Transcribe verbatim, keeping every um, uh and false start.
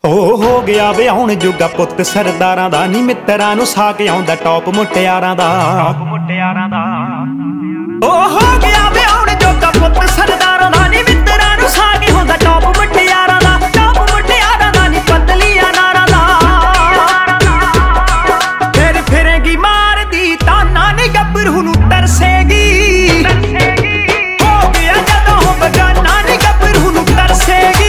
ਉਹ ਹੋ ਗਿਆ ਵਿਆਹੁਣ ਜੋਗਾ ਪੁੱਤ ਸਰਦਾਰਾਂ ਦਾ, ਨੀ ਮਿੱਤਰਾਂ ਨੂੰ ਸਾਕ ਆਉਂਦਾ ਟੌਪ ਮੁਟਿਆਰਾਂ ਦਾ। ਉਹ ਹੋ ਗਿਆ ਵਿਆਹੁਣ ਜੋਗਾ ਪੁੱਤ ਸਰਦਾਰਾਂ ਦਾ, ਨੀ ਮਿੱਤਰਾਂ ਨੂੰ ਸਾਕ ਆਉਂਦਾ ਟੌਪ ਮੁਟਿਆਰਾਂ ਦਾ। ਟੌਪ ਮੁਟਿਆਰਾਂ ਦਾ ਨੀ ਪਤਲੀਆਂ ਨਾਰਾਂ ਦਾ। ਫਿਰ ਫਿਰੇਗੀ ਮਾਰਦੀ ਤਾਨਾ, ਨੀ ਗੱਭਰੂ ਨੂੰ ਤਰਸੇਗੀ। ਹੋ ਗਿਆ ਜਦੋਂ ਬਗਾਨਾ, ਨੀ ਗੱਭਰੂ ਨੂੰ ਤਰਸੇਗੀ।